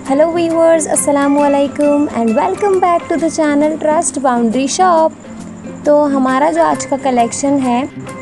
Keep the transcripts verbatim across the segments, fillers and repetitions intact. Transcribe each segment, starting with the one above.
Hello viewers, अस्सलाम वालेकुम and welcome back to the channel trust boundary shop. तो हमारा जो आज का कलेक्शन है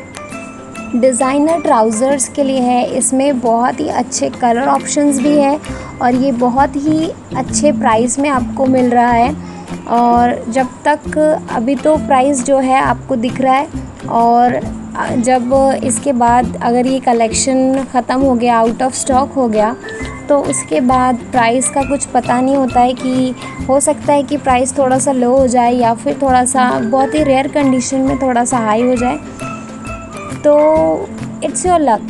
डिज़ाइनर ट्राउज़र्स के लिए है। इसमें बहुत ही अच्छे कलर ऑप्शंस भी है और ये बहुत ही अच्छे प्राइस में आपको मिल रहा है। और जब तक अभी तो प्राइस जो है आपको दिख रहा है, और जब इसके बाद अगर ये कलेक्शन ख़त्म हो गया, आउट ऑफ स्टॉक हो गया, तो उसके बाद प्राइस का कुछ पता नहीं होता है कि हो सकता है कि प्राइस थोड़ा सा लो हो जाए या फिर थोड़ा सा बहुत ही रेयर कंडीशन में थोड़ा सा हाई हो जाए। तो इट्स योर लक।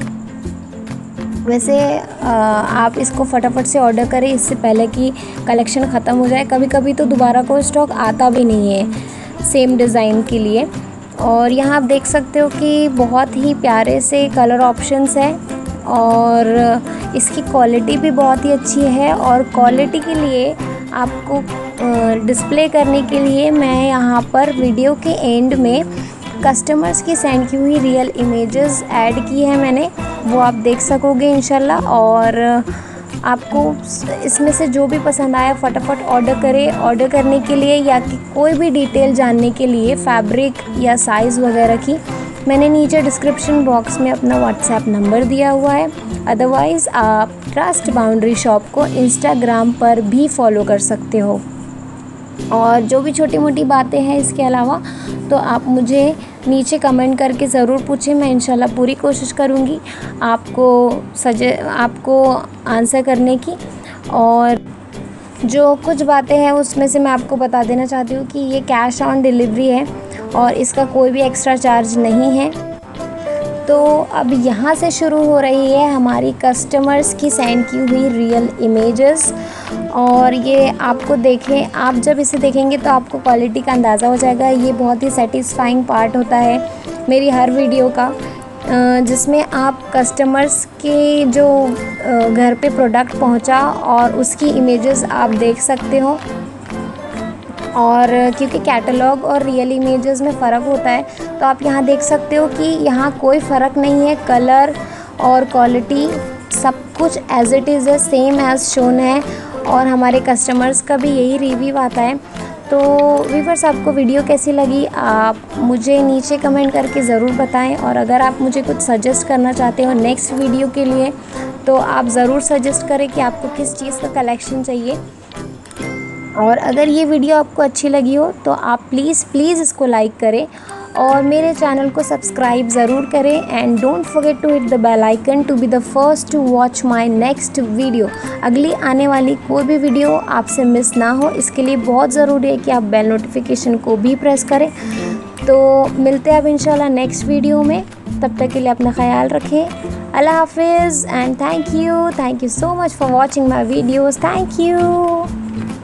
वैसे आप इसको फटाफट से ऑर्डर करें इससे पहले कि कलेक्शन ख़त्म हो जाए। कभी कभी तो दोबारा कोई स्टॉक आता भी नहीं है सेम डिज़ाइन के लिए। और यहाँ आप देख सकते हो कि बहुत ही प्यारे से कलर ऑप्शंस है और इसकी क्वालिटी भी बहुत ही अच्छी है। और क्वालिटी के लिए आपको डिस्प्ले करने के लिए मैं यहाँ पर वीडियो के एंड में कस्टमर्स की सेंड की हुई रियल इमेजेस ऐड की है मैंने, वो आप देख सकोगे इंशाल्लाह। और आपको इसमें से जो भी पसंद आया फटाफट ऑर्डर करें। ऑर्डर करने के लिए या कि कोई भी डिटेल जानने के लिए फैब्रिक या साइज़ वगैरह की मैंने नीचे डिस्क्रिप्शन बॉक्स में अपना व्हाट्सएप नंबर दिया हुआ है। अदरवाइज़ आप ट्रस्ट बाउंड्री शॉप को इंस्टाग्राम पर भी फॉलो कर सकते हो। और जो भी छोटी मोटी बातें हैं इसके अलावा तो आप मुझे नीचे कमेंट करके ज़रूर पूछें, मैं इंशाल्लाह पूरी कोशिश करूँगी आपको सजे आपको आंसर करने की। और जो कुछ बातें हैं उसमें से मैं आपको बता देना चाहती हूँ कि ये कैश ऑन डिलीवरी है और इसका कोई भी एक्स्ट्रा चार्ज नहीं है। तो अब यहाँ से शुरू हो रही है हमारी कस्टमर्स की सेंड की हुई रियल इमेजेस। और ये आपको देखें, आप जब इसे देखेंगे तो आपको क्वालिटी का अंदाज़ा हो जाएगा। ये बहुत ही सेटिस्फाइंग पार्ट होता है मेरी हर वीडियो का, जिसमें आप कस्टमर्स के जो घर पे प्रोडक्ट पहुंचा और उसकी इमेजेस आप देख सकते हो। और क्योंकि कैटलॉग और रियल इमेजेस में फ़र्क होता है तो आप यहाँ देख सकते हो कि यहाँ कोई फ़र्क नहीं है। कलर और क्वालिटी सब कुछ एज़ इट इज़ है, सेम एज़ शोन है। और हमारे कस्टमर्स का भी यही रिव्यू आता है। तो व्यूअर्स, आपको वीडियो कैसी लगी आप मुझे नीचे कमेंट करके ज़रूर बताएं। और अगर आप मुझे कुछ सजेस्ट करना चाहते हो नेक्स्ट वीडियो के लिए तो आप ज़रूर सजेस्ट करें कि आपको किस चीज़ का कलेक्शन चाहिए। और अगर ये वीडियो आपको अच्छी लगी हो तो आप प्लीज़ प्लीज़ इसको लाइक करें और मेरे चैनल को सब्सक्राइब ज़रूर करें। And don't forget to hit the bell icon to be the first to watch my next video. अगली आने वाली कोई भी वीडियो आपसे मिस ना हो, इसके लिए बहुत ज़रूरी है कि आप बेल नोटिफिकेशन को भी प्रेस करें। तो मिलते हैं अब इंशाल्लाह नेक्स्ट वीडियो में। तब तक के लिए अपना ख्याल रखें। अल्लाह हाफिज़ and thank you thank you so much for watching my videos. Thank you.